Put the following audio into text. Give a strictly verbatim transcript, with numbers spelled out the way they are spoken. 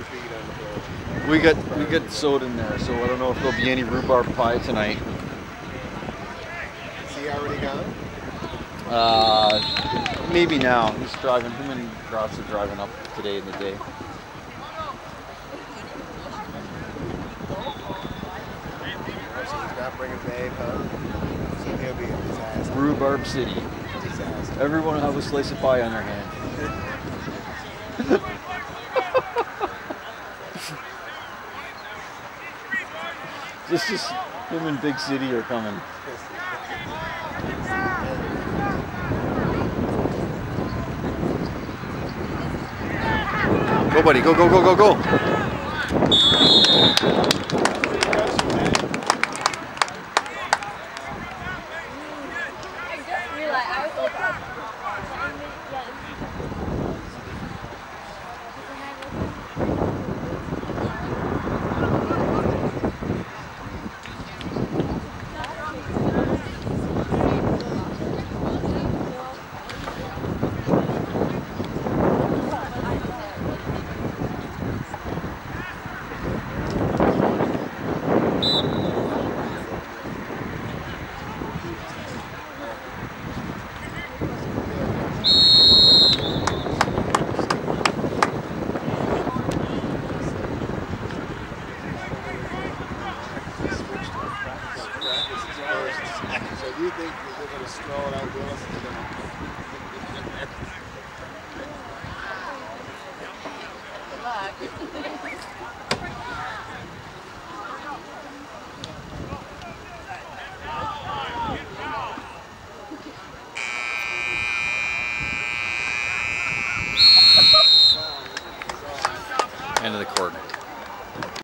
feet on the floor. We got we got soda in there, so I don't know if there'll be any rhubarb pie tonight. Is he already gone? Uh, maybe now. He's driving. Him and Cross are driving up today in the day. So he's not bringing Babe, huh? So he'll be a disaster. Rhubarb City. Disaster. Everyone will have a slice of pie on their hand. Just, just him and Big City are coming. Go, buddy. Go, go, go, go, go. So you think you're going to stroll it out with us? End of the court.